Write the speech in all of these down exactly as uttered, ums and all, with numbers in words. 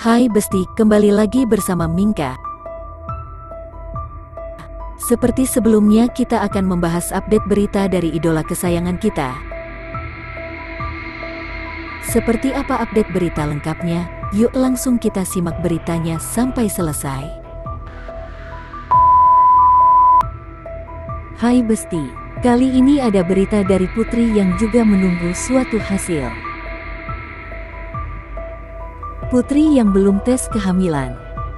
Hai Besti, kembali lagi bersama Mingka. Seperti sebelumnya, kita akan membahas update berita dari idola kesayangan kita. Seperti apa update berita lengkapnya? Yuk langsung kita simak beritanya sampai selesai. Hai Besti, kali ini ada berita dari Putri yang juga menunggu suatu hasil. Putri yang belum tes kehamilan.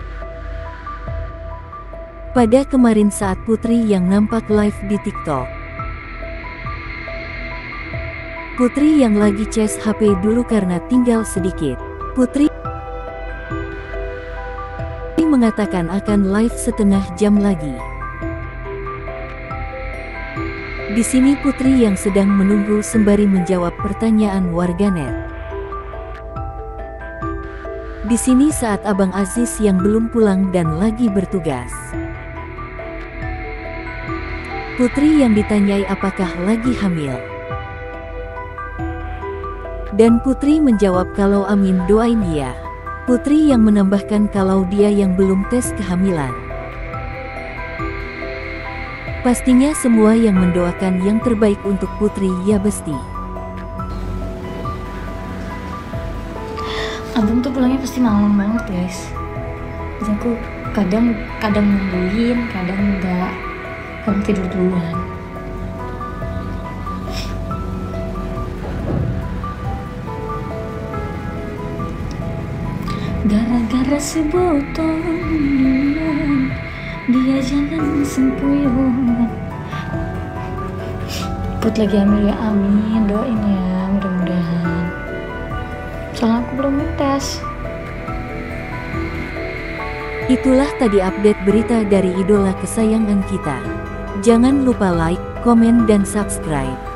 Pada kemarin saat Putri yang nampak live di TikTok, Putri yang lagi cas H P dulu karena tinggal sedikit. Putri mengatakan akan live setengah jam lagi. Di sini Putri yang sedang menunggu sembari menjawab pertanyaan warganet. Di sini saat Abang Aziz yang belum pulang dan lagi bertugas. Putri yang ditanyai apakah lagi hamil. Dan Putri menjawab kalau amin doain ya. Putri yang menambahkan kalau dia yang belum tes kehamilan. Pastinya semua yang mendoakan yang terbaik untuk Putri ya Besti. Abang tuh pulangnya pasti malam banget guys. Jadi aku kadang kadang nungguin, kadang enggak, kadang tidur duluan. Gara-gara sebotol minuman, dia jalan sempoyongan. Put lagi hamil ya, amin, doain ya, mudah-mudahan. Soalnya aku belum tes. Itulah tadi update berita dari idola kesayangan kita. Jangan lupa like, komen dan subscribe.